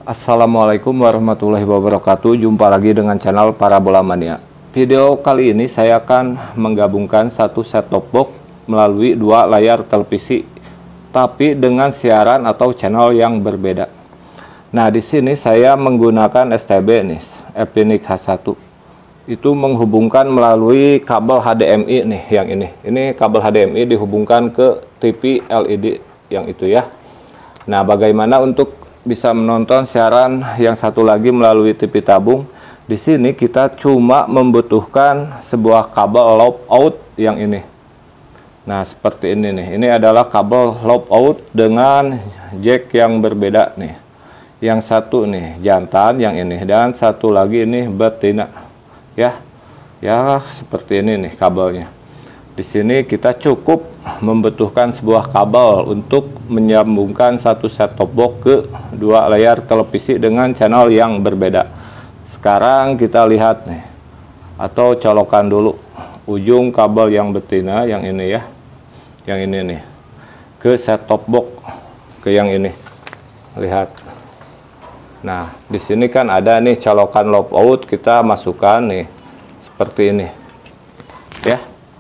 Assalamualaikum warahmatullahi wabarakatuh. Jumpa lagi dengan channel Parabola Mania. Video kali ini saya akan menggabungkan satu set-top box melalui dua layar televisi, tapi dengan siaran atau channel yang berbeda. Nah, di sini saya menggunakan STB nih, Epinic H1. Itu menghubungkan melalui kabel HDMI nih, yang ini. Ini kabel HDMI dihubungkan ke TV LED yang itu ya. Nah, bagaimana untuk bisa menonton siaran yang satu lagi melalui TV tabung? Di sini kita cuma membutuhkan sebuah kabel loop out yang ini. Nah, seperti ini nih. Ini adalah kabel loop out dengan jack yang berbeda nih. Yang satu nih jantan yang ini, dan satu lagi ini betina. Ya. Ya, seperti ini nih kabelnya. Di sini kita cukup membutuhkan sebuah kabel untuk menyambungkan satu set-top box ke dua layar televisi dengan channel yang berbeda. Sekarang kita lihat nih, atau colokan dulu ujung kabel yang betina yang ini ya, yang ini nih, ke set-top box, ke yang ini. Lihat. Nah, di sini kan ada nih colokan loop out, kita masukkan nih seperti ini ya.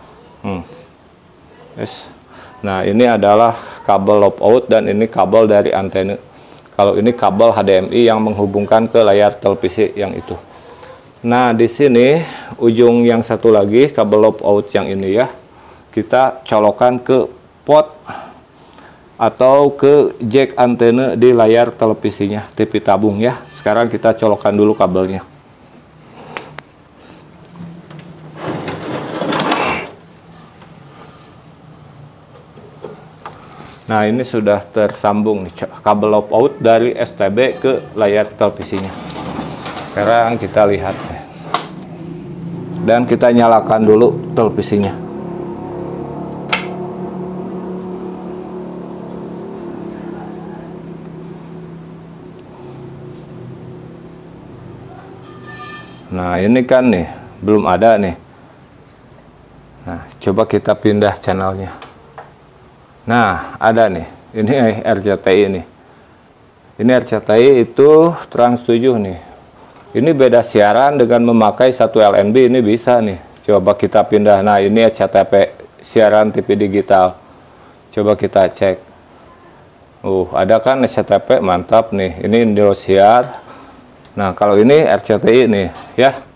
Yes. Nah, ini adalah kabel loop out dan ini kabel dari antena. Kalau ini kabel HDMI yang menghubungkan ke layar televisi yang itu. Nah, di sini ujung yang satu lagi kabel loop out yang ini ya, kita colokan ke pot atau ke jack antena di layar televisinya TV tabung ya. Sekarang kita colokan dulu kabelnya. Nah, ini sudah tersambung nih kabel loop out dari STB ke layar televisinya. Sekarang kita lihat dan kita nyalakan dulu televisinya. Nah, ini kan nih belum ada nih. Nah, coba kita pindah channelnya. Nah, ada nih, ini RCTI nih. Ini RCTI itu Trans 7 nih. Ini beda siaran dengan memakai satu LNB, ini bisa nih. Coba kita pindah. Nah, ini SCTP, siaran TV digital. Coba kita cek. Ada kan SCTP, mantap nih. Ini Indosiar. Nah, kalau ini RCTI nih, ya.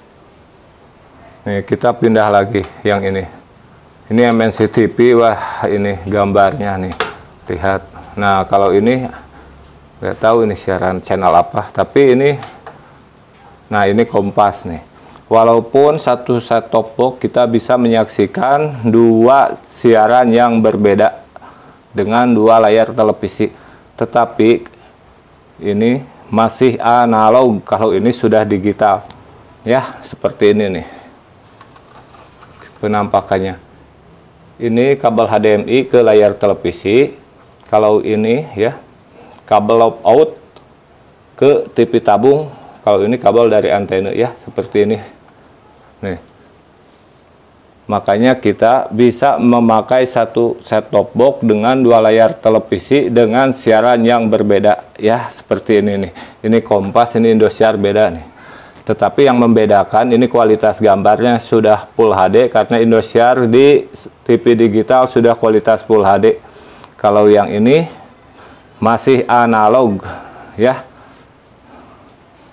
Nih, kita pindah lagi yang ini. Ini MNC TV, wah ini gambarnya nih, lihat. Nah, kalau ini nggak tahu ini siaran channel apa, tapi ini, nah ini Kompas nih. Walaupun satu set-top box kita bisa menyaksikan dua siaran yang berbeda dengan dua layar televisi, tetapi ini masih analog. Kalau ini sudah digital, ya seperti ini nih penampakannya. Ini kabel HDMI ke layar televisi. Kalau ini ya kabel loop out ke TV tabung. Kalau ini kabel dari antena ya, seperti ini nih. Makanya kita bisa memakai satu set-top box dengan dua layar televisi dengan siaran yang berbeda ya, seperti ini nih. Ini Kompas, ini Indosiar, beda nih. Tetapi yang membedakan ini kualitas gambarnya sudah Full HD, karena Indosiar di TV digital sudah kualitas Full HD. Kalau yang ini masih analog ya.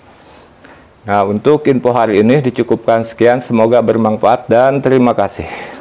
Nah, untuk info hari ini dicukupkan sekian, semoga bermanfaat dan terima kasih.